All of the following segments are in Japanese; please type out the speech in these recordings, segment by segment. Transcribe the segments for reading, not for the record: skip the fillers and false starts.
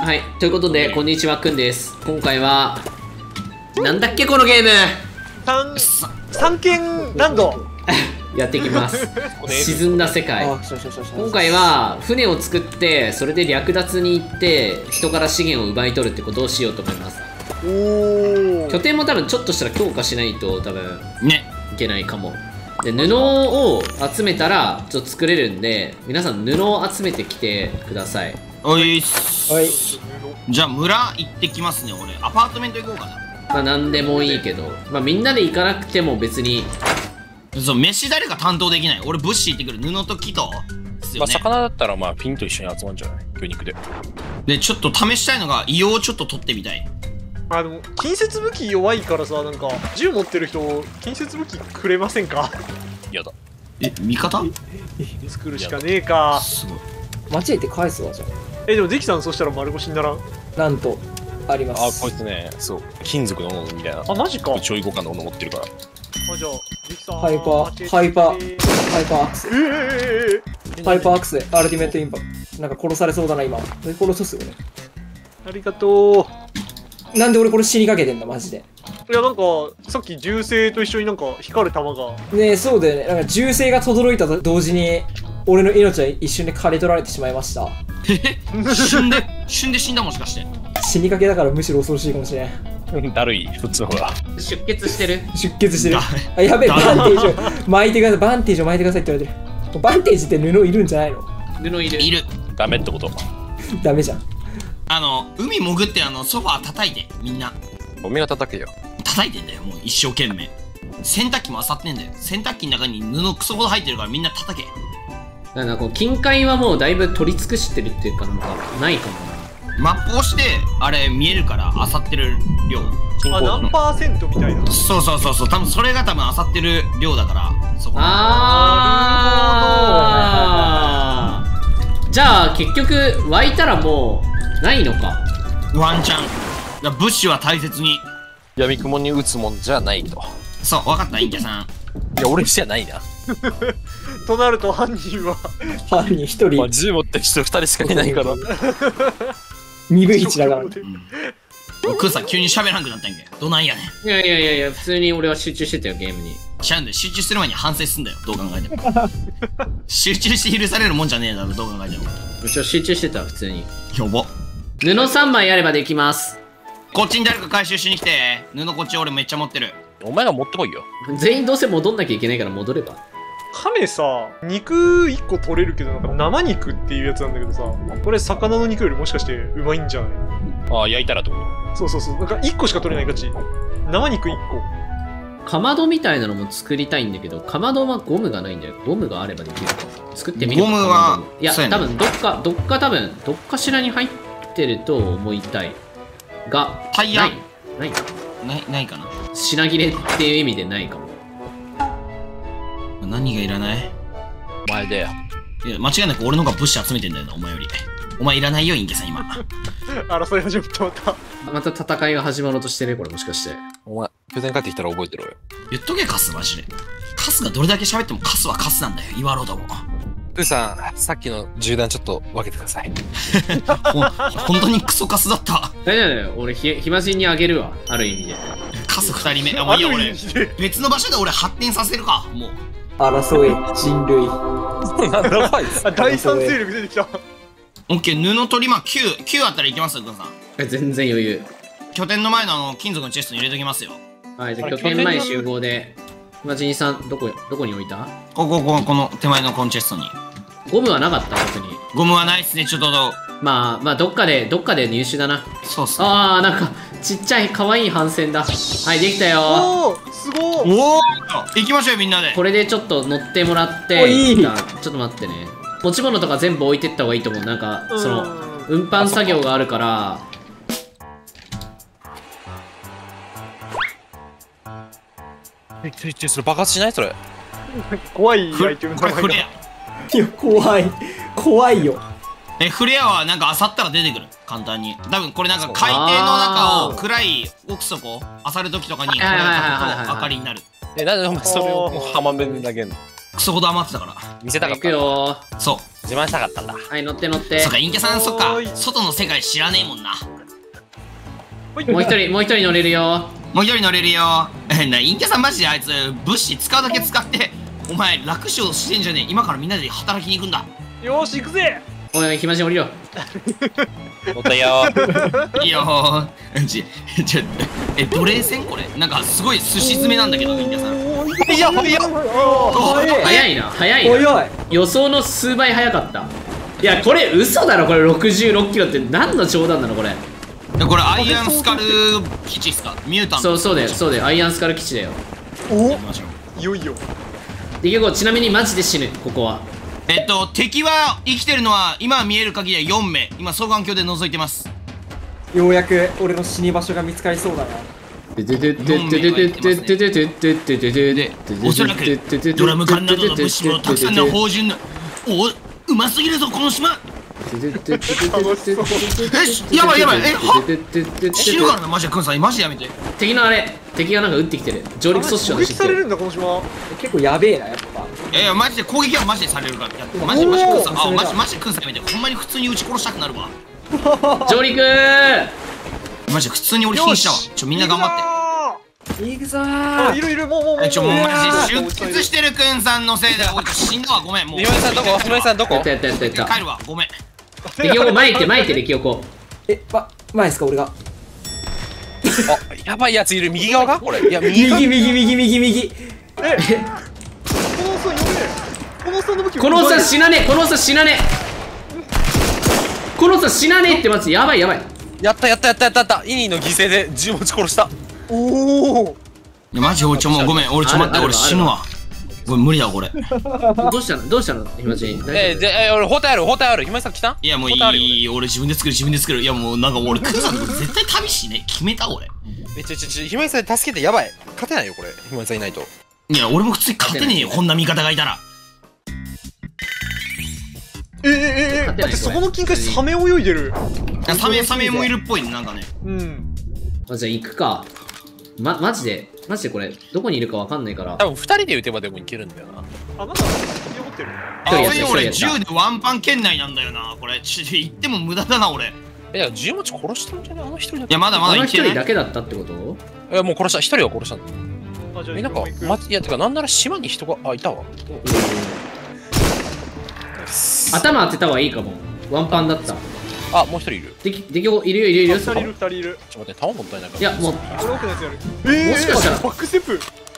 はい、ということで、こんにちは、くんです。今回は、なんだっけ、このゲーム三軒ランドやっていきます。沈んだ世界。今回は、船を作って、それで略奪に行って、人から資源を奪い取るってことをしようと思います。拠点も多分ちょっとしたら強化しないと、多分、いけないかも。で、布を集めたら、ちょっと作れるんで、皆さん布を集めてきてください。 おいっす。はい。じゃあ村行ってきますね。俺アパートメント行こうかな。 まあ何でもいいけど、まあみんなで行かなくても別に。 そう、飯誰か担当できない。俺物資行ってくる。布と木とですよね。 まあ魚だったらまあピンと一緒に集まるんじゃない？魚肉で。 でちょっと試したいのが硫黄をちょっと取ってみたい。 でも近接武器弱いからさ、なんか銃持ってる人近接武器くれませんか？ やだ。 味方？ 作るしかねえか。 すごい。 間違えて返すわじゃん。 でもできたんそしたら丸腰にならん。 なんとあります。 こいつね、そう金属の斧みたいな。 マジか。 超互換の斧持ってるから。 じゃあできた。 ハイパーアクス。ハイパーアクスでアルティメットインパクト。なんか殺されそうだな今。殺すよね。 ありがとう。なんで俺これ死にかけてんだマジで。 いやなんかさっき銃声と一緒になんか光る弾がねえ、そうだよね。なんか銃声が轟いたと同時に俺の命は一瞬で刈り取られてしまいました。 旬で死んだもしかして。 死にかけだからむしろ恐ろしいかもしれん。 だるいそっちの方が。 出血してる。 あ、やべえ、バンテージを巻いてください。バンテージを巻いてくださいって言われてる。バンテージって布いるんじゃないの？ 布いる。 ダメってこと？ ダメじゃん。 海潜ってソファー叩いてみんな。 おめが叩けよ。 叩いてんだよもう一生懸命。洗濯機も漁ってんだよ。洗濯機の中に布クソほど入ってるからみんな叩け。 なんかこう近海はもうだいぶ取り尽くしてるっていうかなんかないかもな。 マップをしてあれ見えるから漁ってる量。 何パーセントみたいな。 そう多分それが多分漁ってる量だからそこ。 じゃあ結局湧いたらもうないのか。 ワンチャン。物資は大切に。 闇雲に打つもんじゃないと。 そう分かったインキャさん。 いや俺じゃないな。 となると犯人は犯人一人、 銃持ってる人2人しかいないから 2分1だから。 クーさん急に喋らんくなったんけどないやねん。 いや普通に俺は集中してたよゲームに。 ちゃうんで集中する前に反省すんだよどう考えても。集中して許されるもんじゃねえだろどう考えても。 集中してた普通に。 やば。 布3枚あればできます。 こっちに誰か回収しに来て。布こっち俺めっちゃ持ってる。 お前が持ってこいよ。 全員どうせ戻んなきゃいけないから戻れば。 亀さ、肉1個取れるけどなんか生肉っていうやつなんだけどさ、これ魚の肉よりもしかしてうまいんじゃない？ 焼いたらってこと？そうなんか1個しか取れないガチ。生肉1個。 かまどみたいなのも作りたいんだけど、かまどはゴムがないんだよ。ゴムがあればできるか。作ってみるか。 ゴムは、 いや、多分どっかしらに入ってると思いたい。が、 タイヤないかな。 品切れっていう意味でないかも。 何がいらない？ お前だよ。 いや、間違いなく俺の方が物資集めてんだよな、お前より。お前いらないよ、インケさん今。 争い始まった。 また戦いが始まろうとしてね、これもしかして。 お前、拠点帰ってきたら覚えてろよ。 言っとけ、カスマジで。カスがどれだけ喋ってもカスはカスなんだよ、岩ロードも。 プーさん、さっきの銃弾ちょっと分けてください。 本当にクソカスだった。 大丈夫だよ、俺暇人にあげるわ、ある意味で。 カス2人目。もういいよ、俺。別の場所で俺発展させるか、もう。 争え、人類。 第三勢力出てきた。 オッケー、布取り9あったらいけますよ、くんさん。 全然余裕。 拠点の前の金属のチェストに入れときますよ。 はい、じゃあ拠点前集合で。今、ジニさん、どこに置いた？ この手前のコンチェストに。 ゴムはなかった特に。 ゴムはないっすね、ちょっと。 まあ、どっかで入手だな。 そうっすね。 なんか、ちっちゃい可愛い帆船だ。はい、できたよ。 おー、すごい。 おお、行きましょうよ、みんなで。 これでちょっと乗ってもらって、ちょっと待ってね。持ち物とか全部置いてった方がいいと思う。なんか、運搬作業があるから。 それ爆発しないそれ。 怖いアイテムこれフレア。 いや、怖いよ。 フレアはなんか漁ったら出てくる簡単に。多分これなんか海底の中を暗い奥底漁る時とかにこれを焚くと明かりになる。 なんでお前それをもう浜辺で投げんの？ クソほど余ってたから。 見せたかった。 行くよ。 そう自慢したかったんだ。 はい、乗って乗って。 そっか、陰キャさん、そっか、外の世界知らねえもんな。 もう一人乗れるよ。 もう一人乗れるよ。陰キャさんマジであいつ、物資使うだけ使って、お前楽勝してんじゃねえ。今からみんなで働きに行くんだ。 よーし、行くぜ。 おい、暇人降りろ。 乗ったよ。 いいよー。奴隷戦これなんかすごい寿司詰めなんだけど、陰キャさん。 いや、いや。 早いな、早いな。予想の数倍早かった。いや、これ嘘だろ、これ66キロって何の冗談なの、これ。 これアイアンスカル基地っすか？ミュータント。 そうだよ、アイアンスカル基地だよ。 お、いよいよ。 で、結構ちなみにマジで死ぬ、ここは。 敵は生きてるのは今見える限りは4名。今双眼鏡で覗いてます。 ようやく俺の死に場所が見つかりそうだな。 おそらくドラム缶などの物資もたくさんの芳醇の、うますぎるぞこの島。よし、やばい、死ぬからな、マジで。くんさんマジでやめて。 敵がなんか撃ってきてる。上陸阻止しようとしてされるんだ、この島。 結構やべえな、やっぱ。 いやマジで攻撃はマジでされるから。マジでくんさん、マジでくんさんやめて。ほんまに普通に撃ち殺したくなるわ。 上陸マジで普通に俺瀕死だわ。みんな頑張って。 行くぞー。 いるもうマジで出血してるくんさんのせいで俺死んだわ。ごめん。もうひまりさんどこ？ひまりさんどこ？ やった。 帰るわ。ごめん。 敵横巻いて敵横。 前ですか、俺が。 あ、やばいやついる。右側か？これ。いや、 右。 このおっさんの武器。 このおっさん死なねえってマジでやばい。 やった。イニーの犠牲で銃持ち殺した。 おお。 マジ俺もうごめん。俺待って、俺死ぬわ。これ無理だこれ。 どうしたのひまちん。 俺包帯ある。ひまりさん来た？ いやもういい。俺自分で作る。いやもうなんか俺クンさんと絶対旅しね決めた俺。 ひまりさん助けて。やばい。勝てないよこれ。ひまりさんいないと。 いや俺も普通に勝てねえよ、こんな味方がいたら。 だってそこの金塊サメ泳いでる。 サメもいるっぽいね、なんかね。 じゃあ行くか。マジでこれどこにいるかわかんないから。 多分2人で撃てばでもいけるんだよな。 なんか残ってる。 俺銃でワンパン圏内なんだよな。これ行っても無駄だな俺。 銃持ち殺したんじゃない？あの一人だけ。 いやまだあの一人だけだったってこと？ いやもう殺した。一人は殺したんだ。なんかいやてかなんなら島に人がいたわ。 頭当てた方がいいかも。ワンパンだった。 あ、もう一人いる。 いる。 二人いる。 ちょっと待って、弾もったいないから。 いや、もう。 これ奥のやつやる。 もしかしたら。 バックステップ。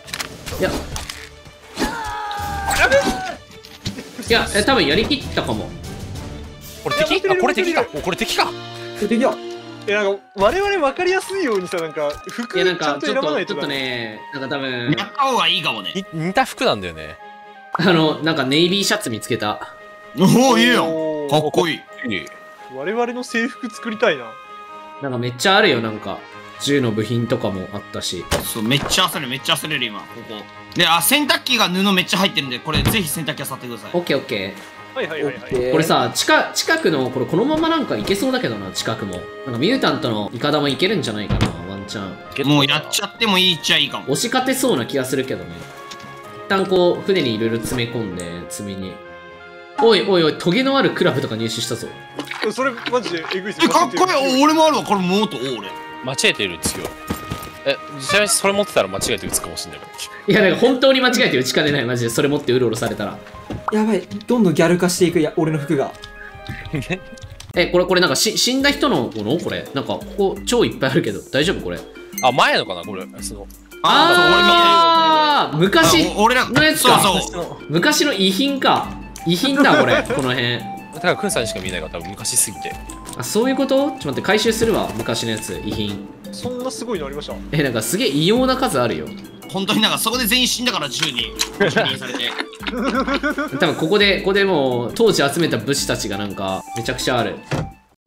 いや、多分やりきったかも。 これ敵？あ、これ敵か。これ敵か。 敵だ。なんか我々分かりやすいようにさ、なんか服ちゃんと選ばないと。 ちょっとね、なんか多分。 やった方がいいかもね。 似た服なんだよね。 なんかネイビーシャツ見つけた。 おお、いいよ。かっこいい。 我々の制服作りたいな。 なんかめっちゃあるよ、なんか銃の部品とかもあったし。 そうめっちゃ焦る今ここで。洗濯機が布めっちゃ入ってるんで、これぜひ洗濯機あさってください。 オッケー。 はい。これさ、近くのこのままなんかいけそうだけどな。近くもなんかミュータントのイカダもいけるんじゃないかな、ワンチャン。 もうやっちゃってもいいっちゃいいかも。 押し勝てそうな気がするけどね。一旦こう船にいろいろ詰め込んで積みに。おいトゲのあるクラブとか入手したぞ。 それマジでエグいっすよ。 かっこいい。俺もあるわ。これもっと俺間違えてるんですよ。ちなみにそれ持ってたら間違えて撃つかもしれない。 いやなんか本当に間違えて撃ちかねない。マジでそれ持ってうろうろされたらやばい。どんどんギャル化していく。俺の服がこれなんか死んだ人のもの？これなんかここ超いっぱいあるけど大丈夫これ？ あ、前のかなこれ。 昔のやつか。昔の遺品か。遺品だこれ。この辺だからクンさんしか見えないから多分昔すぎて。 あ、そういうこと？ちょっと待って、回収するわ。昔のやつ遺品。 そんなすごいのありました？ なんかすげえ異様な数あるよ。 本当になんかそこで全員死んだから銃にされて多分ここでもう当時集めた武士たちがなんかめちゃくちゃある。やばい、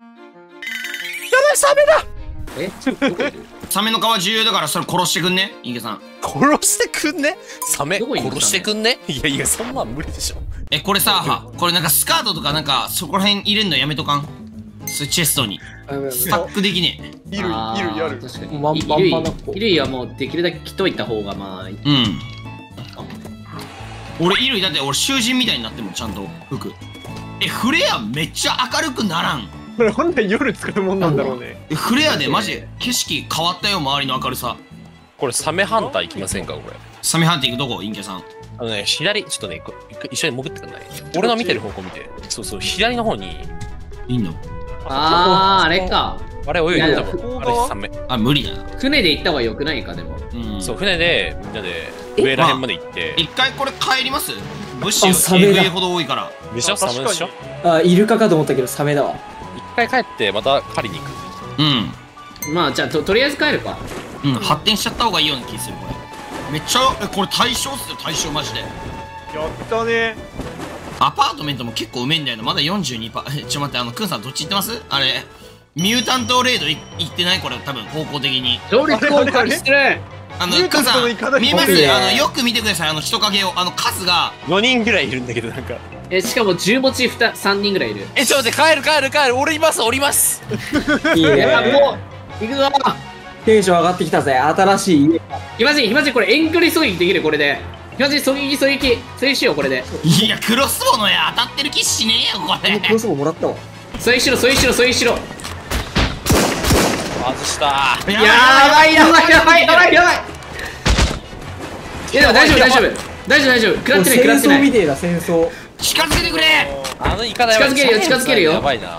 サメだ。 どこいる？ サメの皮重要だからそれ殺してくんね、イゲさん。 殺してくんね？サメ殺してくんね？いやそんなん無理でしょ。 これさ、これなんかスカートとかなんかそこら辺入れんのやめとかん？それチェストにスタックできねえ。 衣類ある。 確かに衣類はもうできるだけ着といた方がまあいい。 俺衣類だって俺囚人みたいになってもちゃんと服。 フレアめっちゃ明るくならん？ これ本来夜使うもんなんだろうね。 フレアでマジ景色変わったよ、周りの明るさ。 これサメハンター行きませんかこれ。 サメハンティングどこ陰キャさん。 左、ちょっとね、一緒に潜ってくんない？俺の見てる方向見て。そうそう、左の方に。 いいの？ あれか。 あれ泳いでたもん。あれサメ。 無理だな。 船で行った方がよくないか、でも。 そう、船でみんなで上らへんまで行って。 一回これ帰ります？物資がえぐいほど多いから。 でしょ？サメでしょ？ イルカかと思ったけどサメだわ。 一回帰ってまた狩りに行く。 まあじゃあとりあえず帰るか。 発展しちゃった方がいいような気するこれ。めっちゃこれ対象っすよ、対象マジで。やったね。 アパートメントも結構うめえんだよな。まだ 42%。ちょ待って、クンさんどっち行ってます？あれミュータントレード行ってない？これ多分方向的に上陸航海してる。 クンさん見えます？よく見てください、人影を。数が 4人ぐらいいるんだけど、なんかしかも10持ち3人ぐらいいる。 ちょっと待って、帰る俺います、おります。 いいね。 もう行くぞ。 テンション上がってきたぜ、新しい家。 ひまじこれ遠距離狙撃できる、これで。ひまじ狙撃しよう、これで。 いや、クロスボウのや当たってる気しねえよ、これ。 クロスボウもらったわ。 狙撃しろ。 外した。 やばい。いや、でも大丈夫。食らってない。 戦争みてえだ、戦争。 近づけてくれ。 イカだよ。 近づけるよ。 やばいな。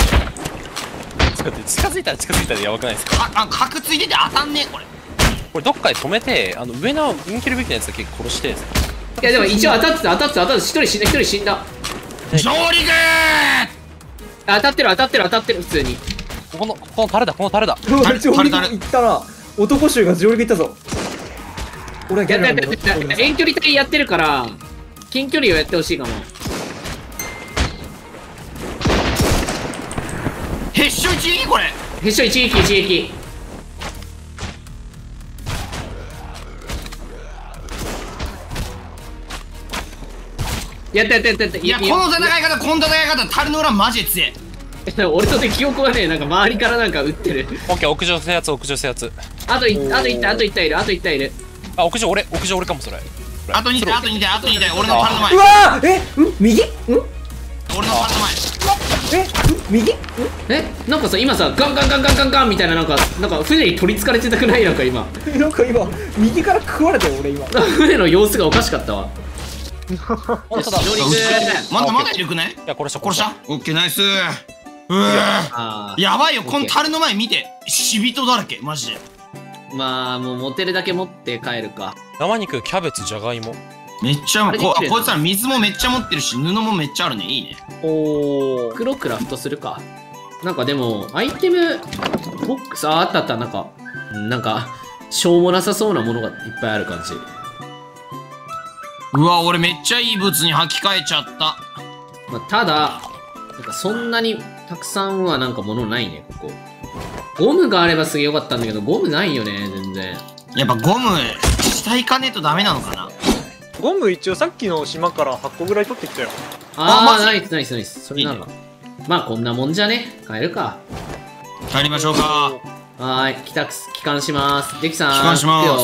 近づいたらやばくないですか？ 核ついてて当たんねえこれ。 これどっかで止めて、上のインキルべきなやつだけ殺して。 いやでも一応当たってた。一人死んだ。 上陸。 当たってる普通に。 このタレだ。 上陸行ったな。男衆が上陸行ったぞ。俺はギャルなんだけど。 遠距離隊やってるから近距離をやってほしいかも。 へっしょ一撃これ。 へっしょ一撃。やった。 いや、この戦い方、樽の裏マジで強え。 俺とて記憶はね、なんか周りからなんか撃ってる。 オッケー、屋上制圧。 あといったいる。 屋上かも、それ。 あと2体、俺の樽の前。 うわー右俺の樽の前。 右なんかさ、今さ、ガンみたいな、なんか船に取りつかれてたくない？なんか今右から食われたよ、俺今。 船の様子がおかしかったわ。 まだいるくね？ いや、殺した。 オッケー、ナイス。やばいよ、この樽の前見て。死人だらけ、マジで。 まあ、もう持てるだけ持って帰るか。 生肉、キャベツ、じゃがいも。 めっちゃこいつら水もめっちゃ持ってるし、布もめっちゃあるね。いいね。 黒クラフトするか。なんかでもアイテムボックスあった。なんかしょうもなさそうなものがいっぱいある感じ。 うわ、俺めっちゃいいブツに履き替えちゃった。 ただなんかそんなにたくさんはなんか物ないね。ここゴムがあればすげえよかったんだけど、ゴムないよね全然。 やっぱゴム下行かねえとダメなのかな。 ゴム一応さっきの島から8個ぐらい取ってきたよ。 ナイス。それならまあこんなもんじゃね。帰るか。 帰りましょうか。 帰還します。デキさん帰還します。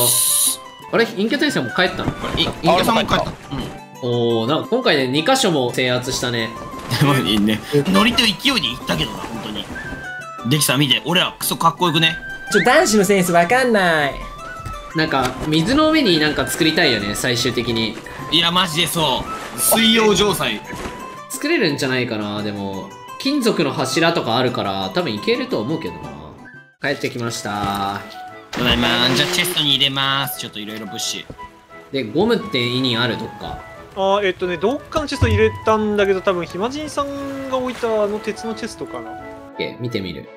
あれ陰キャ大戦も帰ったの？ 陰キャさんも帰った。 なんか今回で2箇所も制圧したね。 いいね。ノリと勢いでいったけどな、本当に。デキさん見て、俺らクソかっこよくね。 男子のセンスわかんない。 なんか水の上になんか作りたいよね、最終的に。 いやマジでそう。水溶城塞作れるんじゃないかな。でも金属の柱とかあるから多分いけると思うけどな。帰ってきました。 ただいま。じゃあチェストに入れます。ちょっといろいろ物資で。ゴムって意味ある？どっか。 どっかのチェスト入れたんだけど、多分暇人さんが置いた鉄のチェストかな。 見てみる。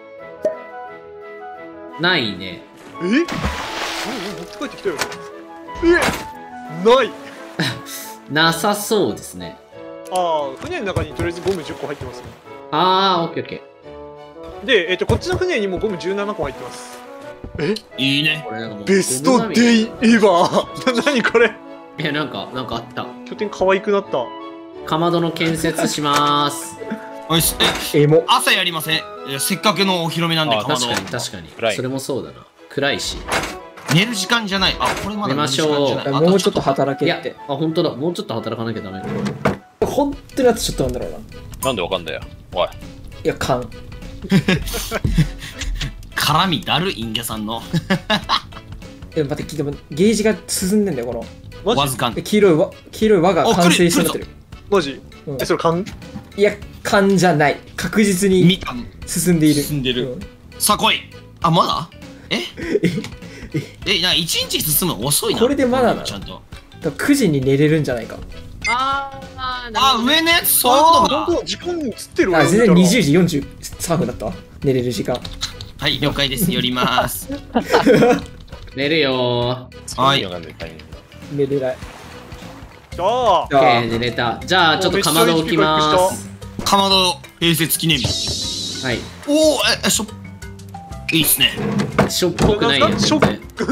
ないね。 持って帰ってきたよ。ないなさそうですね。 船の中にとりあえずゴム10個入ってますね。 オッケー。 で、こっちの船にもゴム17個入ってます。 いいね。 ベストデイエバー何これ。 いや、なんかあった。 拠点可愛くなった。 かまどの建設しまーす。 朝やりません？せっかくのお披露目なんで。かまど。 確かに。それもそうだな。暗いし。 寝る時間じゃない。これまだ寝ましょう。もうちょっと働けって。 本当だ。もうちょっと働かなきゃダメ。 本当にあとちょっとなんだろうな。 なんでわかんだよ。おい。 いや、勘。 絡みだる陰キャさんの。 待って、でもゲージが進んでんだよ、この。 わずかに。 黄色い輪が完成してなってる。 マジ？それ勘？ いや、勘じゃない。確実に進んでいる。 進んでる。さあ来い。あ、まだ？な、1日進むの遅いな。 これでまだな。 ちゃんと。 9時に寝れるんじゃないか。 上のやつ、そういうことか。 時間映ってるわ。 全然20時43分だったわ。寝れる時間。 はい、了解です。寄ります。 寝るよー。はい。 寝れない。 オッケー、寝れた。じゃあ、ちょっとかまど置きます。 かまど併設記念日。 はい。 おお、いいっすね。 しょっぽくないやつ。 い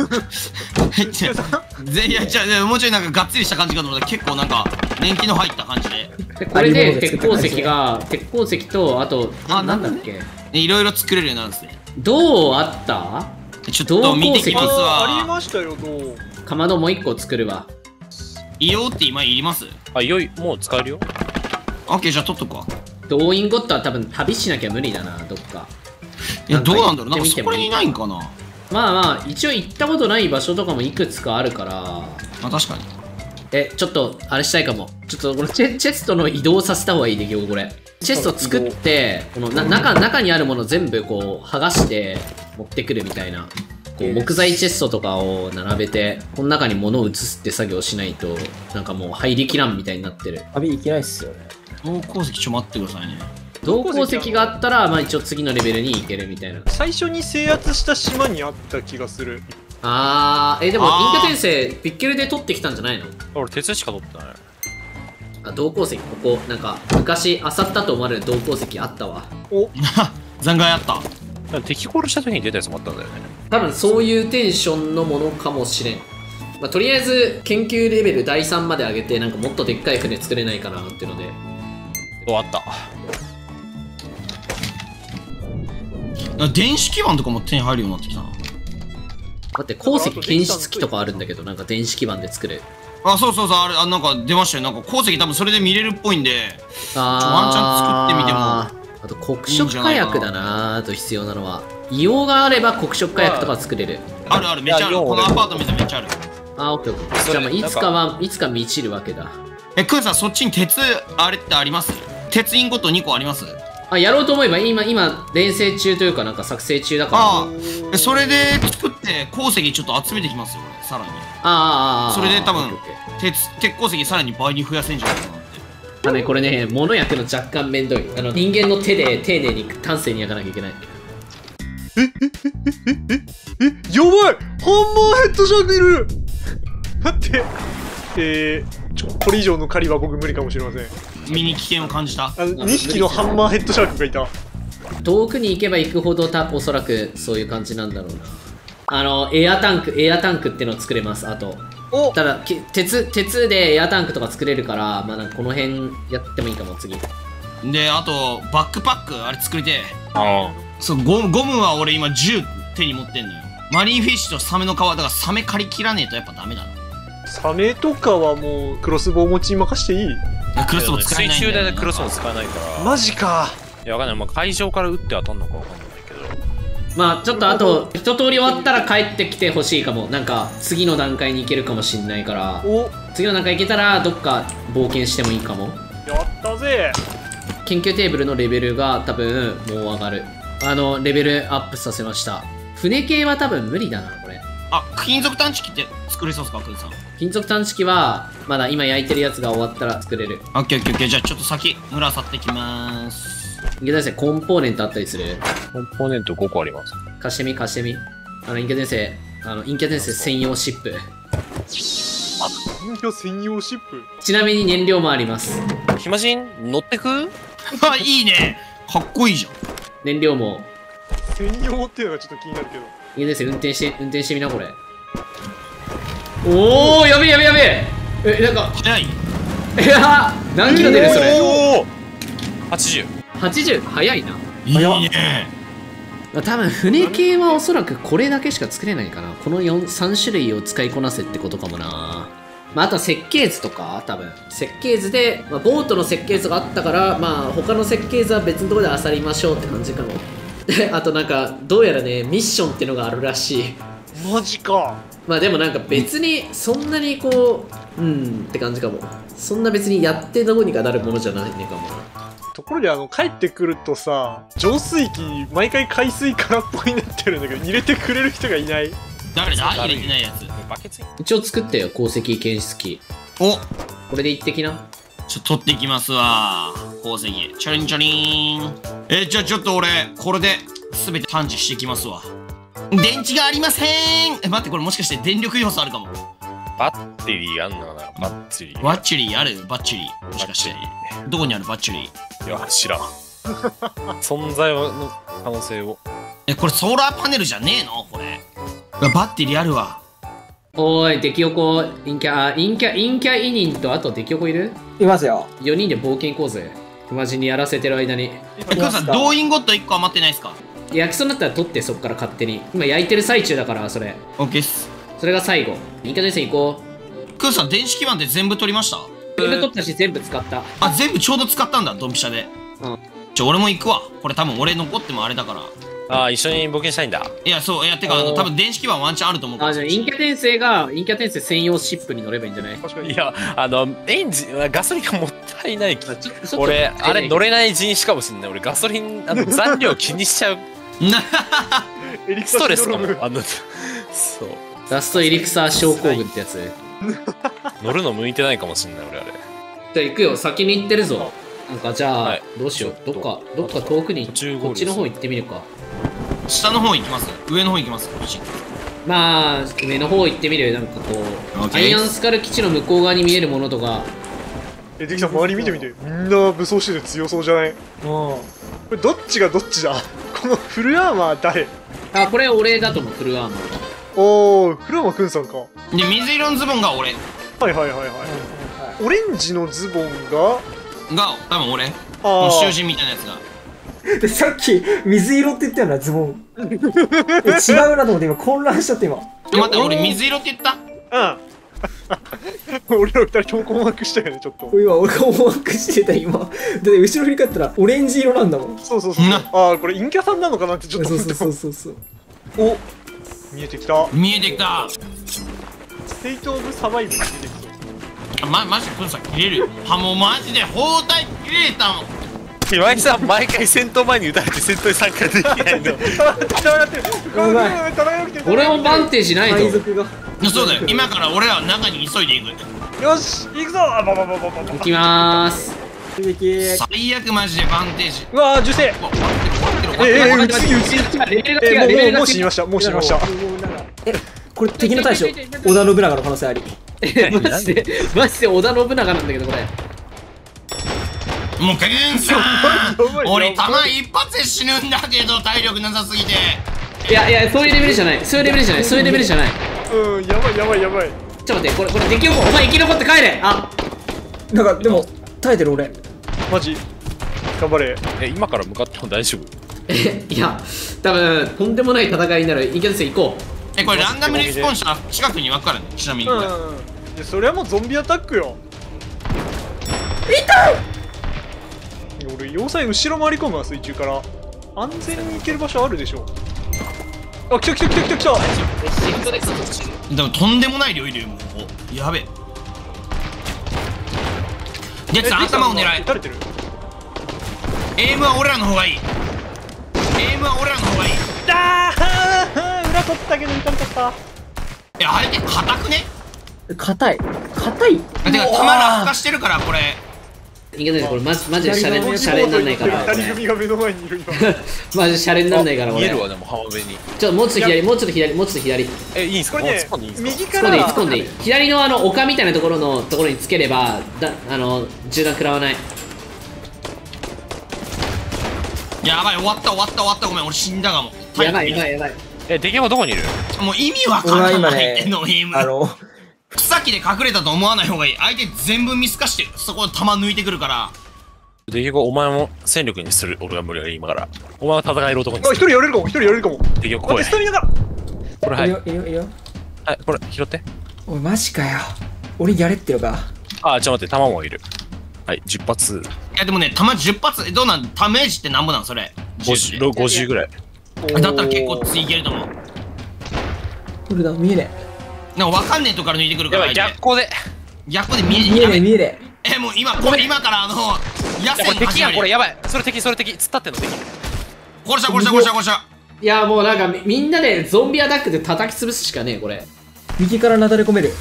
や、じゃあ、もうちょいなんかがっつりした感じかと思ったら結構なんか年季の入った感じで。 これで鉄鉱石と、あと、なんだっけ、 いろいろ作れるようになるんですね。 銅あった？ ちょっと見てきますわ。 ありましたよ、銅。 かまどもう一個作るわ。 硫黄って今いります？ あ、もう使えるよ。 オッケー、じゃあ取っとくわ。 銅インゴットは多分旅しなきゃ無理だな、どっか。 いや、どうなんだろう、なんかそこにないんかな。 まあ、一応行ったことない場所とかもいくつかあるから。 まあ確かに。 ちょっと、あれしたいかも。ちょっと、これチェストの移動させた方がいいで、これ。チェスト作って、この中にあるもの全部こう、剥がして持ってくるみたいな。こう木材チェストとかを並べて、この中に物を移すって作業しないと、なんかもう入りきらんみたいになってる。 旅行けないっすよね。 銅鉱石待ってくださいね。 銅鉱石があったら、まあ一応次のレベルに行けるみたいな。 最初に制圧した島にあった気がする。 でもインカ転生ピッケルで取ってきたんじゃないの？ 俺鉄しか取ってない。 銅鉱石、ここなんか昔漁ったと思われる銅鉱石あったわ。 お残骸あった。 敵殺した時に出たやつもあったんだよね。 多分そういうテンションのものかもしれん。まあ、とりあえず研究レベル第3まで上げて、なんかもっとでっかい船作れないかなっていうので。 終わった。 電子基板とかも手に入るようになってきたな。 待って、鉱石検出機とかあるんだけど、なんか電子基板で作る。 あ、そう、あれ、なんか出ましたよ。なんか鉱石多分それで見れるっぽいんで、ワンチャン作ってみても。 あと黒色火薬だなあと必要なのは。硫黄があれば黒色火薬とか作れる。 ある、めっちゃある。このアパートめっちゃある。 オッケー。じゃあまあいつか満ちるわけだ。 クンさん、そっちに鉄、あれってあります？鉄インゴット2個あります？ やろうと思えば今練成中というかなんか作成中だから。 それで作って鉱石ちょっと集めてきますよ、俺、さらに。それで多分鉄鉱石さらに倍に増やせんじゃないかなって。 これね、物焼くの若干めんどい。人間の手で丁寧に丹精に焼かなきゃいけない。 やばい、ハンマーヘッドシャークいる。待って、これ以上の狩りは僕無理かもしれません。 身に危険を感じた。 2匹のハンマーヘッドシャークがいた。 遠くに行けば行くほどおそらくそういう感じなんだろうな。エアタンクっていうのを作れます。あとただ鉄でエアタンクとか作れるから、まあなんかこの辺やってもいいかも。次で、あとバックパックあれ作りてそう、ゴムは俺今10手に持ってんのよ。マリンフィッシュとサメの皮だから、サメ借り切らねえとやっぱダメだな。 サメとかはもうクロスボウ持ち任していい？ クロスボウ使えないんだよ。 水中でクロスボウ使えないから。 マジか。 いや、わかんない。まあ、海上から撃って当たんのかわかんないけど。 まあちょっとあと一通り終わったら帰ってきてほしいかも。なんか次の段階に行けるかもしんないから、次の段階行けたらどっか冒険してもいいかも。 やったぜ。 研究テーブルのレベルが多分もう上がる。レベルアップさせました。船系は多分無理だなこれ。 金属探知機って作れそうですか、クンさん？ 金属探知機はまだ今焼いてるやつが終わったら作れる。 オッケー。じゃあちょっと先村去ってきまーす。 インケ先生、コンポーネントあったりする？ コンポーネント5個あります。 貸してみ。インケ先生、インケ先生専用シップ。 人魚専用シップ。 ちなみに燃料もあります。 暇人乗ってく？ いいね。かっこいいじゃん。 燃料も専用っていうのがちょっと気になるけど。 いいですよ、運転してみなこれ。おお、やべえ。なんか速い。 何キロ出るそれ。 おお。80。 速いな。 いいね。 多分船系はおそらくこれだけしか作れないかな。この3種類を使いこなせってことかもな。 まあ、あとは設計図とか、多分設計図で、まあ、ボートの設計図があったから、まあ他の設計図は別のところで漁りましょうって感じかも。で、あとなんかどうやらね、ミッションっていうのがあるらしい。 マジか。 まあでもなんか別にそんなにこうって感じかも。そんな別にやってどうにかなるものじゃないねかもな。 ところで帰ってくるとさ、浄水器毎回海水空っぽになってるんだけど入れてくれる人がいない。 誰だ入れてないやつ。 バケツ一応作ったよ、鉱石検出器。 お、 これで行ってきな。 取ってきますわ。鉱石。チャリンチャリン。じゃあちょっと俺、これで全て探知してきますわ。電池がありません。待って、これもしかして電力要素あるかも。 バッテリーあんのかな。バッテリー。 バッチリあるバッチリ。もしかして。どこにあるバッチリ。 いや、知らん。存在の可能性を。 これソーラーパネルじゃねえのこれ。バッテリーあるわ。 おーい、デキオコ、陰キャイニンとあとデキオコいる？ いますよ。 4人で冒険行こうぜ。マジにやらせてる間に。 母さん、動員ゴッド1個余ってないですか？ 焼きそうになったら取って、そっから勝手に。今焼いてる最中だから、それ。 オッケーっす。 それが最後。陰キャ電線行こう。 クーさん、電子基板って全部取りました？ 全部取ったし、全部使った。 あ、全部ちょうど使ったんだ、ドンピシャで。 うん。 俺も行くわ。これ多分俺残ってもあれだから。 ああ、一緒に冒険したいんだ。 いや、そう、いや、てか、多分電子基板ワンチャンあると思うから。 あ、じゃあ陰キャ電線が、陰キャ電線専用シップに乗ればいいんじゃない？ いや、エンジン、ガソリンがもったいない。俺、あれ乗れない人種かもしんない。俺、ガソリン、残量気にしちゃう。ストレスかも。そう。 ラストエリクサー症候群ってやつ。 乗るの向いてないかもしんない、俺あれ。 じゃあ行くよ、先に行ってるぞ。なんかじゃあ、 はい、 どうしよう。どっか遠くに、こっちの方行ってみるか。 下の方行きます？上の方行きます？こっち。 まあ、上の方行ってみる。なんかこう、アイアンスカル基地の向こう側に見えるものとか。 できた、周り見てみて。みんな武装してて強そうじゃない？これどっちがどっちだ？このフルアーマー誰？ あ、これ俺だと思う、フルアーマー。 おー、フルアーマーくんさんか。 で、水色のズボンが俺。 はいはいはいはい。オレンジのズボンが多分俺。もう囚人みたいなやつが。 で、さっき水色って言ったよな、ズボン。違うなと思って今混乱しちゃって今。 待って、俺水色って言った？ うん。俺ら二人とも困惑したよね、ちょっと。 今、俺が思惑してた今。で、後ろ振り返ったらオレンジ色なんだもん。 そうそうそう。ああ、これ陰キャさんなのかなってちょっと思って。 そう。 お、見えてきた。 見えてきた。 ステイトオブサバイブが出てきそう。 マジでプンさん切れるよ。もうマジで包帯切れたもん。 岩井さん、毎回戦闘前に撃たれて戦闘に参加できないの。 俺もバンテージないと。 そうだよ、今から俺らは中に急いでいく。 よし、行くぞ。 行きまーす。 最悪マジでバンテージ。 うわー、受精。もう死にました。 これ敵の大将、織田信長の可能性あり。 マジで織田信長なんだけど、これ。 もうくんさん、俺弾一発で死ぬんだけど体力なさすぎて。 いや、そういうレベルじゃない。うん、やばい。ちょっと待って、これ出来起こ、お前生き残って帰れ。あ、 なんかでも耐えてる俺。 マジ頑張れ。 今から向かっても大丈夫？ いや、多分とんでもない戦いになる。いけですよ、行こう。これランダムリスポンしたら近くに分かるの？ちなみにこれ。 それはもうゾンビアタックよ。 痛い。 俺要塞後ろ回り込むわ、水中から。安全に行ける場所あるでしょ。あ、来た。 でもとんでもない量いるよ、もう。やべえ。ジェッツ頭を狙え。エイムは俺らの方がいい。 だー、裏取ったけど痛かった。 あれって硬くね？ 硬い。てか弾落下してるからこれ。 いけない、これマジでシャレになんないから。 二人組が目の前にいる今。 マジシャレになんないから俺。 見えるわ、でも浜辺に。 ちょっともうちょっと左。 いいんすか？ これね、右か突っら込んでいい。左の丘みたいなところにつければ銃弾食らわない。 やばい、終わったごめん、俺死んだかも。 やばい。 敵はどこにいる？ もう意味わからないってのゲーム。草木で隠れたと思わない方がいい。相手全部見透かしてそこで弾抜いてくるから。 敵はお前も戦力にする。俺が無理やり今から。お前は戦える男にする。 一人やれるかも。 敵はこれ。 スタミナが。 これはい。 いいよ。 はい、これ拾って。 おいマジかよ。 俺やれってのか。 あ、ちょっと待って、弾もいる。はい、10発。 いやでもね、弾10発、どうなん、ダメージってなんぼなんそれ。 50ぐらい。 だったら結構次いけると思う。 これだ、見えねえ。なんかわかんねえとこから抜いてくるから。 逆光で。 逆光で見えねえ。 見えねえ、見えねえ。もう今から野生の敵やん、これやばい。それ敵、突っ立ってんの敵。 殺した。 いやもうなんかみんなでゾンビアタックで叩き潰すしかねえこれ。 右からなだれ込める。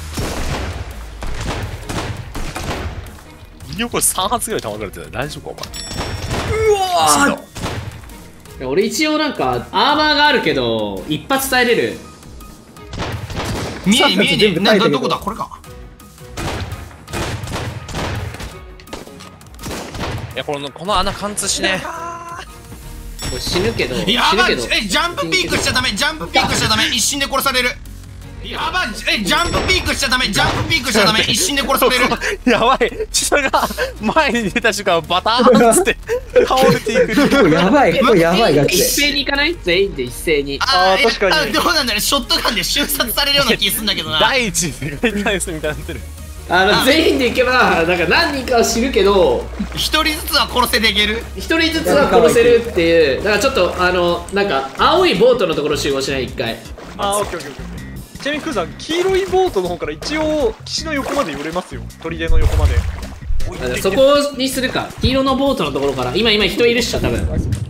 よく3発ぐらい弾かれてた。大丈夫かうわいや俺一応なんかアーマーがあるけど一発耐えれる。 見えねえ。どこだこれか。 いやこの穴貫通しね。 これ死ぬけど。 やばい。ジャンプピークしちゃダメ。一瞬で殺される。やばい。ジャンプピークしちゃダメ。一瞬で殺される。 やばい。下が前に出た瞬間バターンっつって倒れていく。 やばいガチで。 一斉に行かない？全員で一斉に。 ああ、確かに。 どうなんだろう、ショットガンで瞬殺されるような気するんだけどな。 第一世界大戦みたいになってる。 全員で行けばなんか何人かは死ぬけど一人ずつは殺せていける。 一人ずつは殺せるっていう。だからちょっとなんか青いボートのところ集合しない一回。 ああ、オッケー。ちなみにクーさん、黄色いボートの方から一応岸の横まで寄れますよ。砦の横まで。 そこにするか。黄色のボートのところから今人いるっしょ多分。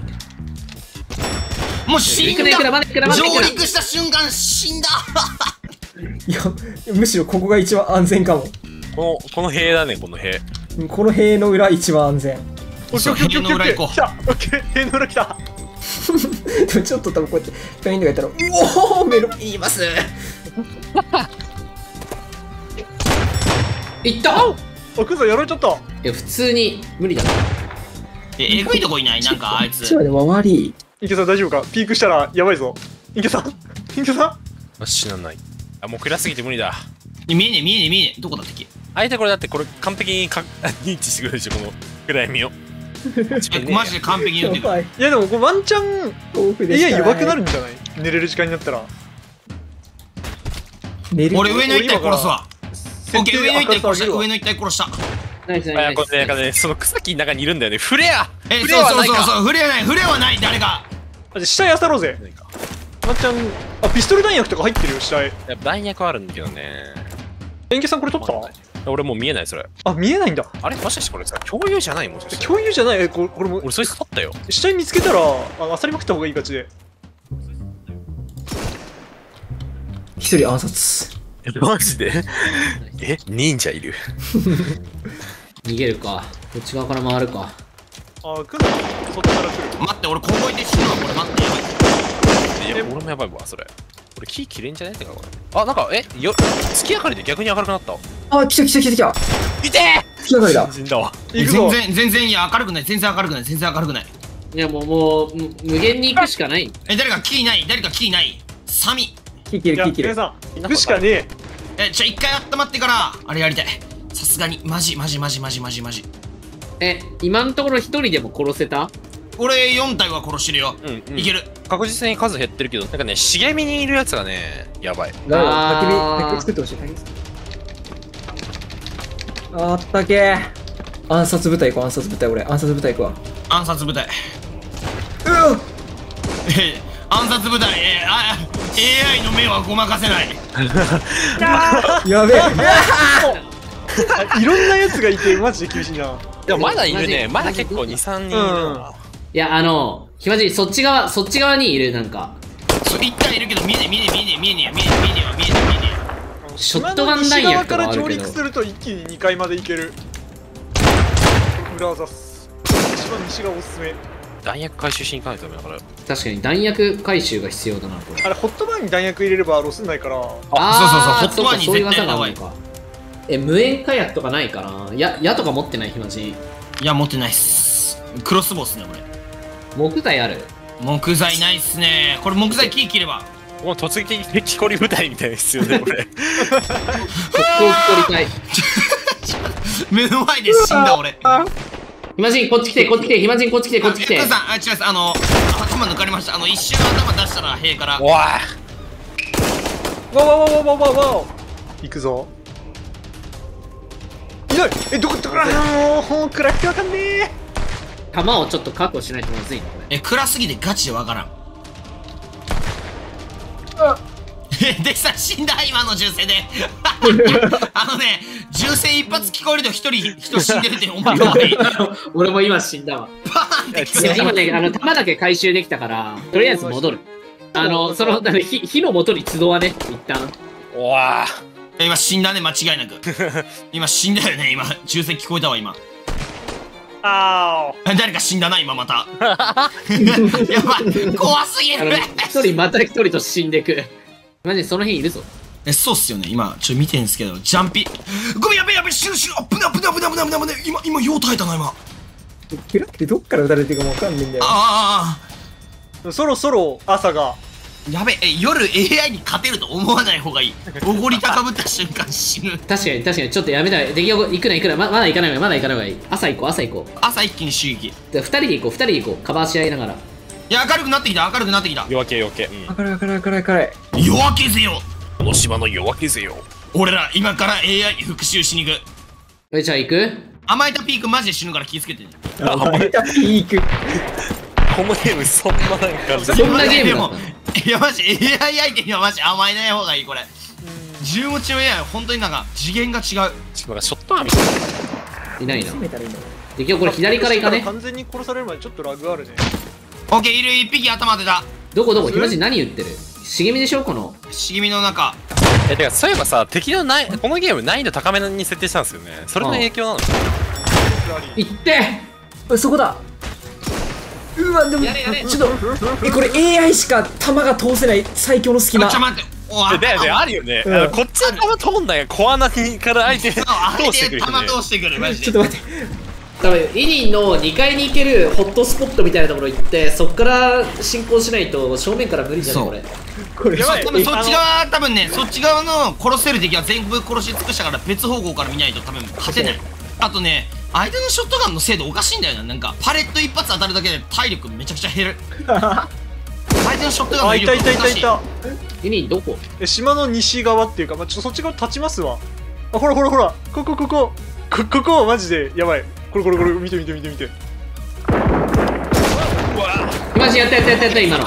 もう死んだ。上陸した瞬間死んだ。 いやむしろここが一番安全かも。 この塀だね、この塀。 この塀の裏一番安全。 塀の裏行こう。 来た。オッケー、塀の裏来た。 でもちょっと多分こうやってペインとかやったらおおメロ言いますいった。 あ、クーさんやられちゃった。いや普通に無理だな。 えぐいとこいないなんかあいつ。 ちょっと待って、周り池さん大丈夫か。ピークしたらやばいぞ。池さん死なない。あ、もう暗すぎて無理だ。 見えねえ。どこだったっけ。 相手これだってこれ完璧に認知してくれるでしょ、この暗闇を。 マジで完璧に言ってくる。 いやでもこれワンチャン AI 弱くなるんじゃない。寝れる時間になったら。 俺上の一体殺すわ。オッケー、上の一体殺した。 ナイス。 これね、その草木の中にいるんだよね。フレア。 そうフレはない。誰が。 下やさろうぜ。ワンチャンピストル弾薬とか入ってるよ下へ。 弾薬あるんだけどね。 エンゲさんこれ取った？ 俺もう見えないそれ。 あ、見えないんだ。 あれもしかしてこれさ共有じゃない？もしかして共有じゃない。これも俺そいつ取ったよ。 下に見つけたらあさりまくった方がいい感じで。 一人暗殺。 マジで？忍者いる。 逃げるか。こっち側から回るか。 あ、来る。そっちから来る。 待って、俺小声で死ぬわ。これ待って、やばい。 いや、俺もやばいわそれ。俺キー切れんじゃねえってかこれ。あ、なんか月明かりで逆に明るくなった。 あ、来た。 いてー。 月明かりだ。 死んだわ。 全然いや明るくない。全然明るくない。 いやもう無限に行くしかない。 誰かキーない。サミ。 キー切る。 皆さん行くしかねえ。 一回温まってからあれやりたい。さすがにマジ。 今のところ一人でも殺せた？ 俺4体は殺してるよ。いける。 確実に数減ってるけど、なんかね、茂みにいるやつがね、やばい。 焚き火作ってほしい。あったけー。暗殺部隊行こう。暗殺部隊行くわ。 暗殺部隊。暗殺部隊。AI の目はごまかせない。 やべえ。 いろんなやつがいてマジで厳しいな。 でもまだいるね。まだ結構2、3人いるな。 いやひまじそっち側にいる。なんか一体いるけど見えねえ。 ショットガン弾薬とかあるけど。西側から上陸すると一気に2階まで行ける。裏技っす。一番西がおすすめ。 弾薬回収しに行かないとダメだから。 確かに弾薬回収が必要だなこれ。 あれホットバーンに弾薬入れればロスんないから。 そうホットバーンに絶対やばい。 無煙火薬とかないかな。矢とか持ってない？ひまじ。 いや持ってないっす。クロスボウっすねこれ。 木材ある？ 木材ないっすね。これ木材木切れば。 もう突撃的コリ部隊みたいな必要だよこれ。 特攻取りたい。 目の前で死んだ俺。 ひまじんこっち来て。ひまじんこっち来て。 さん、違う頭抜かれました。一瞬頭出したら塀から。 おい。 わ行くぞ。 ない。どこもう暗くてわかんねえ。 弾をちょっと確保しないとまずいの。 暗すぎてガチでわからん。でさ、死んだ今の銃声で。銃声一発聞こえると人死んでるって思った方がいい。 俺も今死んだわ。 バーンって聞こえ今ね、弾だけ回収できたから、とりあえず戻る。火の元に集わね、一旦。 うわ今死んだね、間違いなく。今死んだよね、今。銃声聞こえたわ、今。誰か死んだな、今また。やばい、怖すぎる。 また一人と死んでく。マジその辺いるぞ。 そうっすよね、今、ちょっと見てんすけど、ジャンピ。ごめん、やべえ、死ぬ、危ない、今、よう耐えたな、今。 キラってどっから撃たれてるかもわかんねえんだよ。 そろそろ朝が。 やべえ、夜 AI に勝てると思わない方がいい。おごり高ぶった瞬間死ぬ。 確かに、ちょっとやめたい。出来行くな。まだ行かない方がいい。朝行こう。 朝一気に襲撃。 2人で行こう。カバーし合いながら。 いや、明るくなってきた。 夜明け。 明るい。 夜明けぜよ。 この島の夜明けぜよ。 俺ら、今から AI に復讐しに行く。 じゃあ行く？ 甘えたピークマジで死ぬから気をつけてね。 甘えたピーク。 このゲームそんななんか。 そんなゲームだった。 いや、マジ AI 相手にはマジ甘えない方がいい、これ。銃持ちの AI は本当になんか次元が違う。 ショットガンみたいな。いないな。出来これ左から行かね。 完全に殺されるまでちょっとラグあるね。 オッケー、いる、一匹頭当てた。 どこひまじ何言ってる？茂みでしょ、この。 茂みの中。 てか、そういえばさ、敵のこのゲーム難易度高めに設定したんですよね。それの影響なの？ 行って！ そこだ。うわ、でも、ちょっと、これ AI しか弾が通せない最強の隙間。 ちょっと待って。 あるよね。こっちの弾通んないが小穴から相手通してくる。 弾通してくる、マジで。 ちょっと待って。 多分イニンの2階に行けるホットスポットみたいなところ行って、そっから進行しないと正面から無理じゃないこれ。 多分そっち側、多分ね、そっち側の殺せる敵は全部殺し尽くしたから別方向から見ないと多分勝てない。あとね、相手のショットガンの精度おかしいんだよな。なんかパレット一発当たるだけで体力めちゃくちゃ減る。相手のショットガンの威力おかしい。 イニンどこ？ 島の西側っていうか、ちょっとそっち側立ちますわ。ほらここマジでやばい。これ見て。 マジやった今の。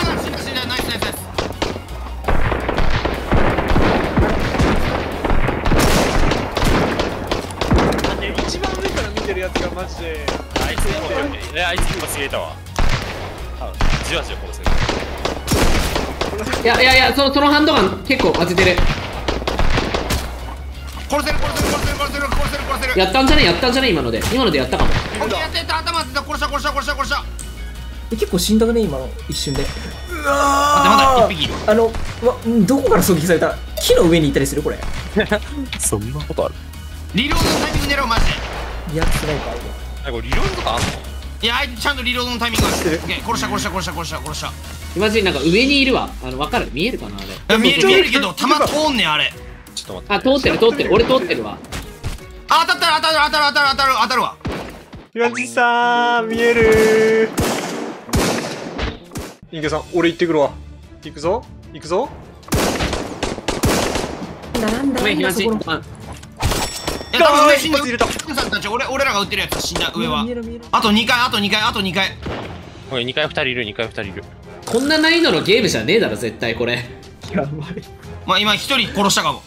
一番上から見てるやつがマジであいつ今すげえたわ。じわじわ殺せる。 いや、そのハンドガン結構当ててる。 殺せる。 やったんじゃね今のでやったかも。 やってた、頭当てた。殺した。 結構死んだね今の一瞬で。 うわー、一匹いる。 どこから狙撃された？木の上にいたりするこれ。 そんなことある？ リロードのタイミング狙う、マジで。 リアクスないか。 これリロードとかあんの？ いや、あいつちゃんとリロードのタイミングある。殺した。 マジなんか上にいるわ。わかる？見えるかなあれ。 見えるけど弾通んねん、あれ。 ちょっと待って。 通ってる。俺通ってるわ。 当たるわ。 岩地さん見える。インケさん、俺行ってくるわ。行くぞ。 なんだごめん、ひまじ。 多分上死んだ。さんたち、俺らが撃ってるやつ死んだ、上は。あと2回。 これ2回2人いる。 こんな難易度のゲームじゃねえだろ、絶対これ。 やばい。 まあ今1人殺したかも。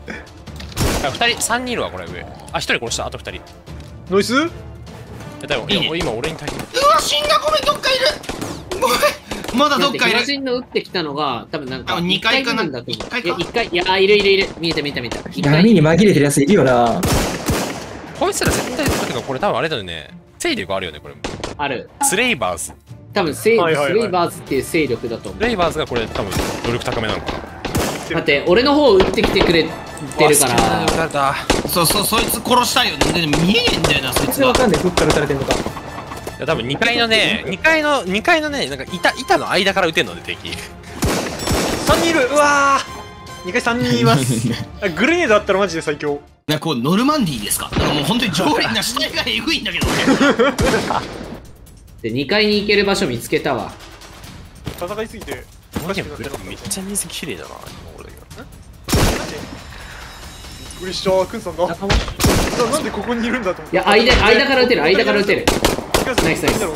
3人いるわ、これ上。1人殺した、あと2人。 ノイス？ 今俺に対して。 うわ、死んだ、ごめん、どっかいる。ごめん。まだどっかいる。 ヒマジンの撃ってきたのが、多分なんか。 2階かな。 1階か。1階。いや、いる。見えた。 闇に紛れてるやついるよな。 こいつら絶対だけど、これ多分あれだよね。勢力あるよね、これ。 ある。 スレイバーズ。 多分スレイバーズっていう勢力だと思う。 スレイバーズがこれ多分能力高めなのかな。 だって俺の方を撃ってきてくれてるから。 そう、そいつ殺したいよ。でも見えねえんだよな、そいつが。 わかんない、どっから撃たれてんのか。 多分2階のね、なんか板の間から撃てんのね、敵。 3人いる。うわー、2階3人います。グレネードあったらマジで最強。 なんかこうノルマンディーですか。もう本当に上陸な死体がエグいんだけどね。 で2階に行ける場所見つけたわ。 戦いすぎてめっちゃ水綺麗だな、俺だけど。 うりしゃ、くんさんだ。なんでここにいるんだと思って。 いや、間から撃てる、間から撃てる。ナイスナイス。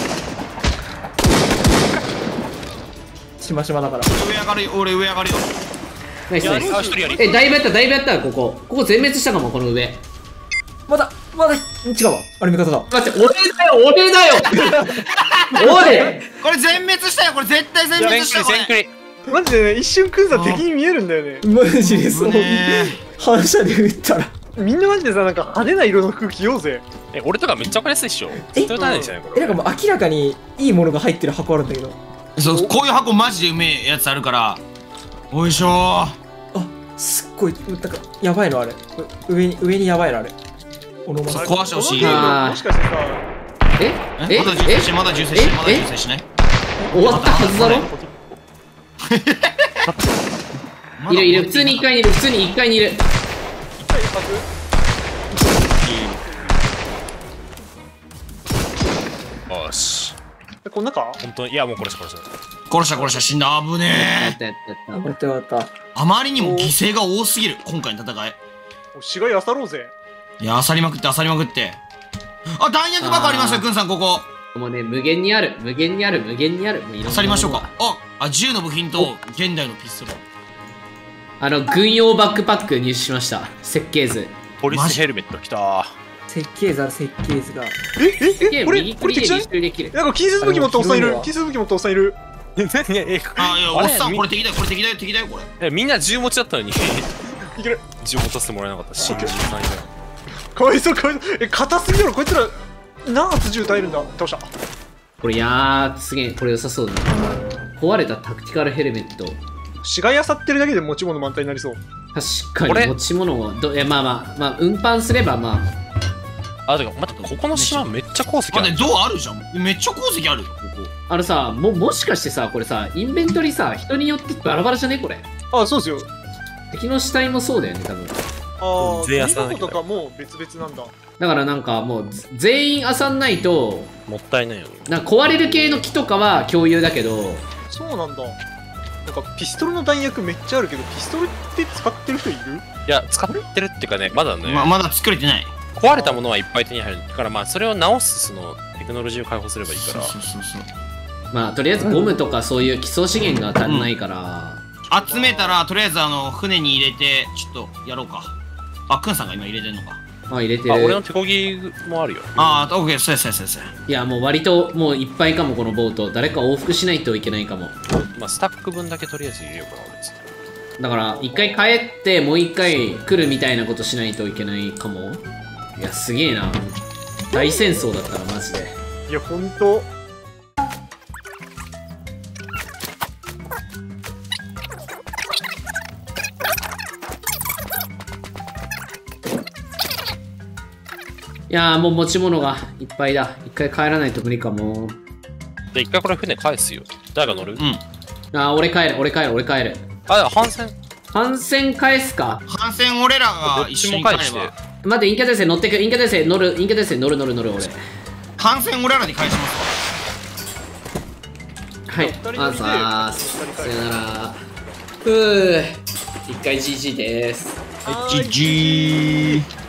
しましまだから。 上上がるよ、俺上上がるよ。 ナイスナイス。 あ、一人やり。 だいぶやった、ここ全滅したかも、この上。 まだ、違うわ。あれ味方だ。 待って、俺だよおいこれ全滅したよ、これ絶対全滅したよ、これ。 マジでね、一瞬くんさん敵に見えるんだよね。 マジでそう。反射で撃ったら。 みんなマジでさ、なんか派手な色の服着ようぜ。 俺とかめっちゃ分かりやすいっしょ。 なんかもう明らかにいいものが入ってる箱あるんだけど。 そう、こういう箱マジでうめえやつあるから。おいしょー。 あ、すっごい、なんかやばいのあれ。上にやばいのあれ。 壊してほしい。 もしかしてさ、 まだ重生しない。 終わったはずだろ。いる、普通に1階にいる、普通に1階にいる。 よし。 こんなか？ 本当に、いやもう殺した死んだ。危ねえ。 やった。 あまりにも犠牲が多すぎる、今回の戦い。 死骸漁ろうぜ。 いや、漁りまくって。あ、弾薬箱ありますよ、くんさん、ここ。 もうね、無限にある。もう漁りましょうか。あ、銃の部品と現代のピストル。 軍用バックパック入手しました。設計図。 ポリスヘルメットきた。 設計図が。 これ敵じゃん？なんか近接武器持ったおっさんいる。 あ、いや、おっさん、これ敵だよ、これ。 みんな銃持ちだったのに。 いける。 銃持たせてもらえなかった。新人さんいたよ。 かわいそう。硬すぎだろ、こいつら。何発銃耐えるんだ。倒した。 これすげえ、これ良さそうだな。壊れたタクティカルヘルメット。 死骸漁ってるだけで持ち物満タンになりそう。 確かに持ち物をまあ運搬すればまあ。あ、てか待って、ここの島めっちゃ鉱石ある。 銅あるじゃん。めっちゃ鉱石あるよ、ここ。 さ、もしかしてさ、これさ、インベントリさ、人によってバラバラじゃねこれ。 あ、そうですよ。 敵の死体もそうだよね、多分。 ああ、ゴミ箱とかも別々なんだ。 だからなんかもう全員漁んないともったいないよ。 なんか壊れる系の木とかは共有だけど。 そうなんだ。なんかピストルの弾薬めっちゃあるけど、ピストルって使ってる人いる？ いや、使ってるっていうかね、まだね。 まだ作れてない。 壊れたものはいっぱい手に入るから、まあそれを直すテクノロジーを開放すればいいから。 まあとりあえずゴムとかそういう基礎資源が足んないから、 集めたらとりあえず船に入れてちょっとやろうか。あ、くんさんが今入れてんのか。 あ、入れてる。 俺の手こぎもあるよ。 ああ、オッケー、そう。 いや、もう割ともういっぱいかも、このボート。誰か往復しないといけないかも。 まあスタック分だけとりあえず入れようかな、俺。 だから一回帰ってもう一回来るみたいなことしないといけないかも。いや、すげえな。大戦争だったらマジで。 いや、ほんと。 いやー、もう持ち物がいっぱいだ。一回帰らないと無理かも。 で、一回これ船返すよ。誰が乗る？ 俺帰る。 あ、でも反戦返すか。 反戦俺らが一緒に帰れば。 待って、インキャデセ乗ってく。インキャデセ乗る、俺。 反戦俺らに返します。 はい、アンサーさよなら。一回 GG です。 GG